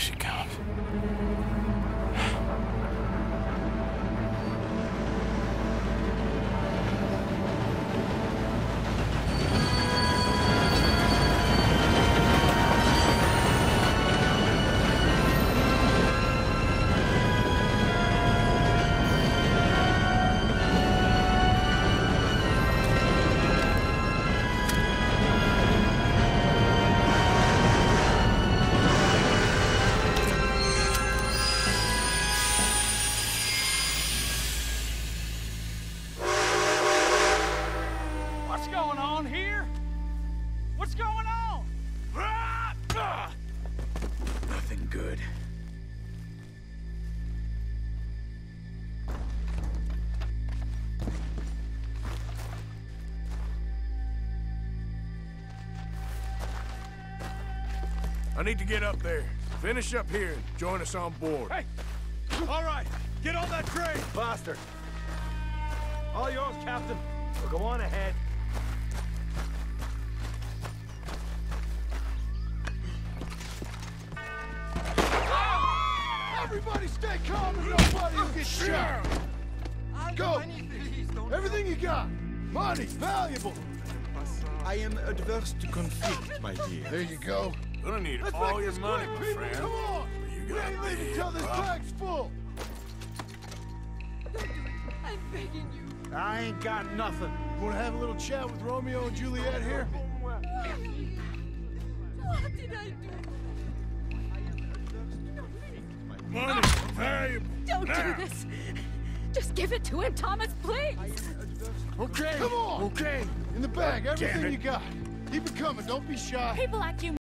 she comes. What's going on here? What's going on? Nothing good. I need to get up there. Finish up here and join us on board. Hey! All right, get on that train! Faster. All yours, Captain. We'll go on ahead. Everybody stay calm and nobody will get shot. Go! Everything you got. Money, valuable. I am adverse to conflict, my dear. There you go. Gonna need Let's all make your this money, quick, my people. friend. Come on. You We ain't leaving till this bag's full. I'm begging you. I ain't got nothing. You wanna have a little chat with Romeo and Juliet here? What did I do? Money, valuable. Don't Now. do this. Just give it to him, Thomas, please. Okay. Come on. Okay. In the bag, Damn everything it. you got. Keep it coming. Don't be shy. People like you